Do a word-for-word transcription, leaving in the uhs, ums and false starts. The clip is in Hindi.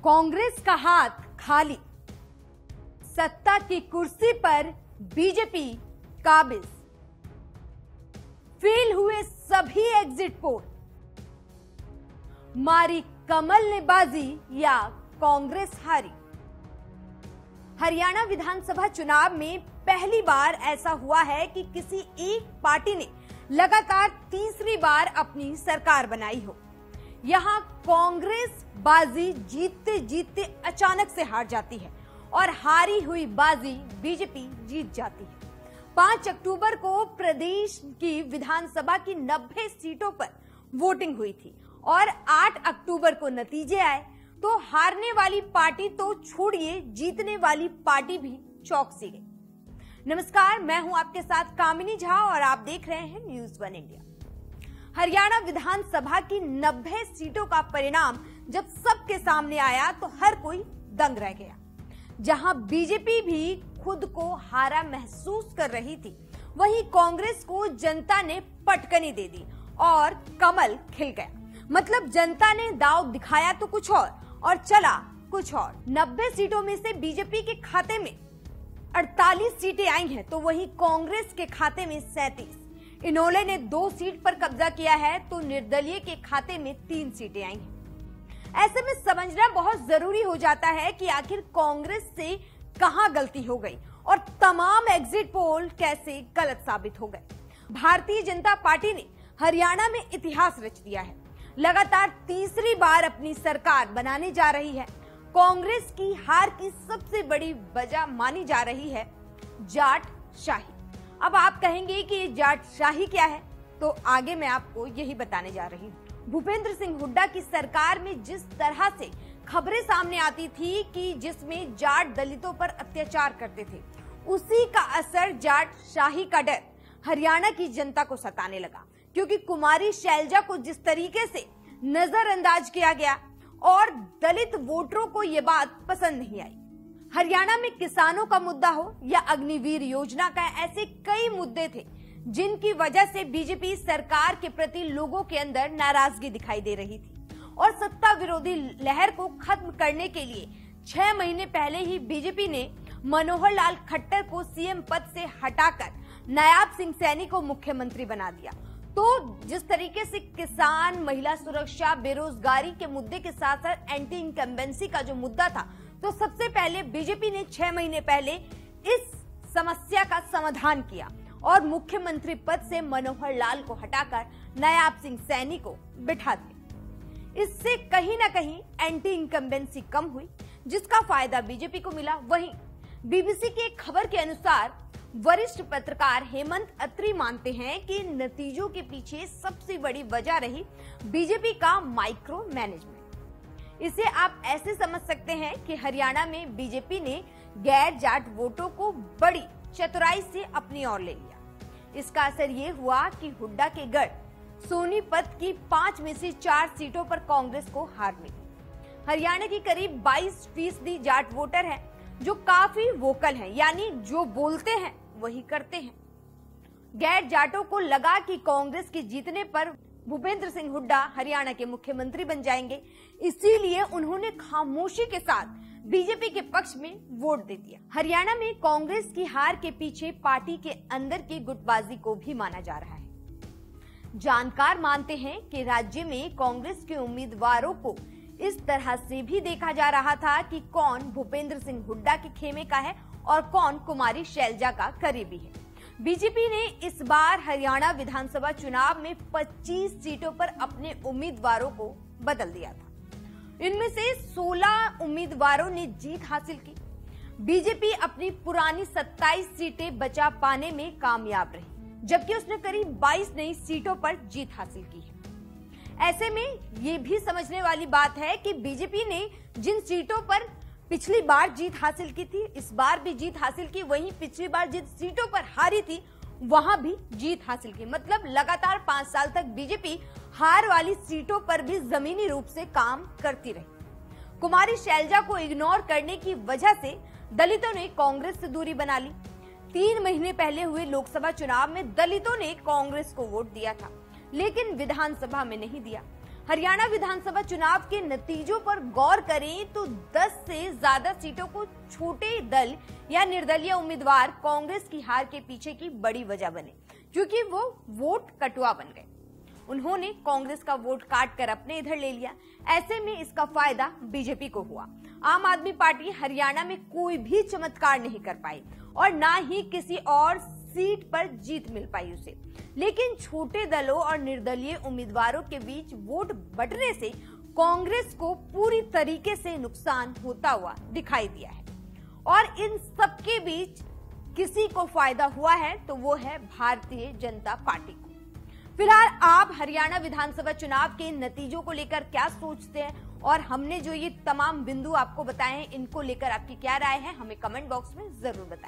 कांग्रेस का हाथ खाली, सत्ता की कुर्सी पर बीजेपी काबिज, फेल हुए सभी एग्जिट पोल, मारी कमल ने बाजी या कांग्रेस हारी। हरियाणा विधानसभा चुनाव में पहली बार ऐसा हुआ है कि किसी एक पार्टी ने लगातार तीसरी बार अपनी सरकार बनाई हो। यहां कांग्रेस बाजी जीतते जीतते अचानक से हार जाती है और हारी हुई बाजी बीजेपी जीत जाती है। पांच अक्टूबर को प्रदेश की विधानसभा की नब्बे सीटों पर वोटिंग हुई थी और आठ अक्टूबर को नतीजे आए तो हारने वाली पार्टी तो छोड़िए, जीतने वाली पार्टी भी चौंक सी गई। नमस्कार, मैं हूं आपके साथ कामिनी झा और आप देख रहे हैं न्यूज वन इंडिया। हरियाणा विधानसभा की नब्बे सीटों का परिणाम जब सबके सामने आया तो हर कोई दंग रह गया। जहां बीजेपी भी खुद को हारा महसूस कर रही थी, वहीं कांग्रेस को जनता ने पटकनी दे दी और कमल खिल गया। मतलब जनता ने दांव दिखाया तो कुछ और और चला कुछ और। नब्बे सीटों में से बीजेपी के खाते में अड़तालीस सीटें आई हैं, तो वहीं कांग्रेस के खाते में सैंतीस। इनोले ने दो सीट पर कब्जा किया है तो निर्दलीय के खाते में तीन सीटें आई हैं। ऐसे में समझना बहुत जरूरी हो जाता है कि आखिर कांग्रेस से कहां गलती हो गई और तमाम एग्जिट पोल कैसे गलत साबित हो गए। भारतीय जनता पार्टी ने हरियाणा में इतिहास रच दिया है। लगातार तीसरी बार अपनी सरकार बनाने जा रही है। कांग्रेस की हार की सबसे बड़ी वजह मानी जा रही है जाट शाही। अब आप कहेंगे कि ये जाट शाही क्या है, तो आगे मैं आपको यही बताने जा रही हूँ। भूपेंद्र सिंह हुड्डा की सरकार में जिस तरह से खबरें सामने आती थी कि जिसमें जाट दलितों पर अत्याचार करते थे, उसी का असर जाट शाही का डर हरियाणा की जनता को सताने लगा। क्योंकि कुमारी शैलजा को जिस तरीके से नजरअंदाज किया गया और दलित वोटरों को ये बात पसंद नहीं आई। हरियाणा में किसानों का मुद्दा हो या अग्निवीर योजना का, ऐसे कई मुद्दे थे जिनकी वजह से बीजेपी सरकार के प्रति लोगों के अंदर नाराजगी दिखाई दे रही थी और सत्ता विरोधी लहर को खत्म करने के लिए छह महीने पहले ही बीजेपी ने मनोहर लाल खट्टर को सीएम पद से हटाकर नायाब सिंह सैनी को मुख्यमंत्री बना दिया। तो जिस तरीके से किसान, महिला सुरक्षा, बेरोजगारी के मुद्दे के साथ साथ एंटी इनकम्बेंसी का जो मुद्दा था, तो सबसे पहले बीजेपी ने छह महीने पहले इस समस्या का समाधान किया और मुख्यमंत्री पद से मनोहर लाल को हटाकर नायाब सिंह सैनी को बिठा दिया। इससे कहीं ना कहीं एंटी इनकम्बेंसी कम हुई, जिसका फायदा बीजेपी को मिला। वहीं बीबीसी की एक खबर के अनुसार वरिष्ठ पत्रकार हेमंत अत्री मानते हैं कि नतीजों के पीछे सबसे बड़ी वजह रही बीजेपी का माइक्रो मैनेजमेंट। इसे आप ऐसे समझ सकते हैं कि हरियाणा में बीजेपी ने गैर जाट वोटों को बड़ी चतुराई से अपनी ओर ले लिया। इसका असर ये हुआ कि हुड्डा के गढ़ सोनीपत की पांच में से चार सीटों पर कांग्रेस को हार मिली। हरियाणा की करीब बाईस फीसदी जाट वोटर हैं जो काफी वोकल हैं, यानी जो बोलते हैं वही करते हैं। गैर जाटों को लगा कि कांग्रेस के जीतने पर भूपेंद्र सिंह हुड्डा हरियाणा के मुख्यमंत्री बन जाएंगे, इसीलिए उन्होंने खामोशी के साथ बीजेपी के पक्ष में वोट दे दिया। हरियाणा में कांग्रेस की हार के पीछे पार्टी के अंदर की गुटबाजी को भी माना जा रहा है। जानकार मानते हैं कि राज्य में कांग्रेस के उम्मीदवारों को इस तरह से भी देखा जा रहा था कि कौन भूपेंद्र सिंह हुड्डा के खेमे का है और कौन कुमारी शैलजा का करीबी है। बीजेपी ने इस बार हरियाणा विधानसभा चुनाव में पच्चीस सीटों पर अपने उम्मीदवारों को बदल दिया था। इनमें से सोलह उम्मीदवारों ने जीत हासिल की। बीजेपी अपनी पुरानी सत्ताईस सीटें बचा पाने में कामयाब रही, जबकि उसने करीब बाईस नई सीटों पर जीत हासिल की है। ऐसे में ये भी समझने वाली बात है कि बीजेपी ने जिन सीटों पर पिछली बार जीत हासिल की थी, इस बार भी जीत हासिल की, वहीं पिछली बार जिन सीटों पर हारी थी वहां भी जीत हासिल की। मतलब लगातार पांच साल तक बीजेपी हार वाली सीटों पर भी जमीनी रूप से काम करती रही। कुमारी शैलजा को इग्नोर करने की वजह से दलितों ने कांग्रेस से दूरी बना ली। तीन महीने पहले हुए लोकसभा चुनाव में दलितों ने कांग्रेस को वोट दिया था, लेकिन विधानसभा में नहीं दिया। हरियाणा विधानसभा चुनाव के नतीजों पर गौर करें तो दस से ज्यादा सीटों को छोटे दल या निर्दलीय उम्मीदवार कांग्रेस की हार के पीछे की बड़ी वजह बने, क्योंकि वो वोट कटुआ बन गए। उन्होंने कांग्रेस का वोट काट कर अपने इधर ले लिया। ऐसे में इसका फायदा बीजेपी को हुआ। आम आदमी पार्टी हरियाणा में कोई भी चमत्कार नहीं कर पाई और ना ही किसी और सीट पर जीत मिल पाई उसे। लेकिन छोटे दलों और निर्दलीय उम्मीदवारों के बीच वोट बंटने से कांग्रेस को पूरी तरीके से नुकसान होता हुआ दिखाई दिया है। और इन सबके बीच किसी को फायदा हुआ है तो वो है भारतीय जनता पार्टी को। फिलहाल आप हरियाणा विधानसभा चुनाव के नतीजों को लेकर क्या सोचते हैं और हमने जो ये तमाम बिंदु आपको बताए हैं, इनको लेकर आपकी क्या राय है, हमें कमेंट बॉक्स में जरूर बताएं।